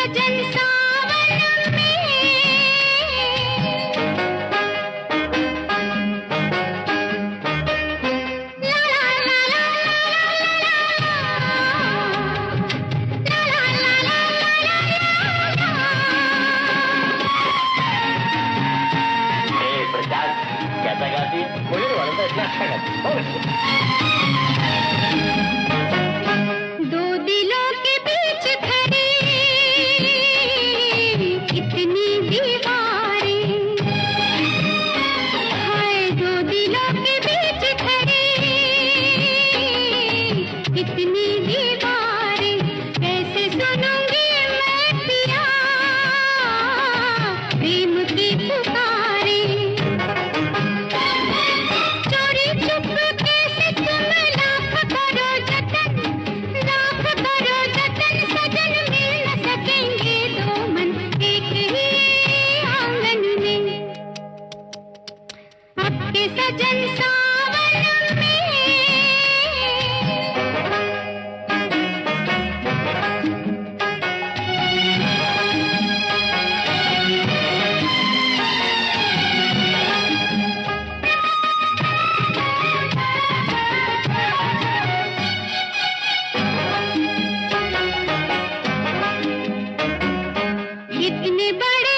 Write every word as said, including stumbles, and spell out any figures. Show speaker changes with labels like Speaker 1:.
Speaker 1: सजन सावन में, ला ला ला ला ला ला ला ला ला ला ला। ए प्रकाश, कैसा गाती है? मुझे नहीं मालूम था इतना अच्छा गाती है, बहुत अच्छा। दो दिलों के बीच खड़ी इतनी दीवारें, हाय दो दिलों के बीच खड़ी इतनी दीवारें, कैसे सुनूंगी मैं पिया प्रेम की पुकारें। चोरी चुपके से तुम लाख करो जतन, लाख करो जतन, सजन मिल न सकेंगे दो मन एक ही आंगन में, आपके सजन सावन में। इतने बड़े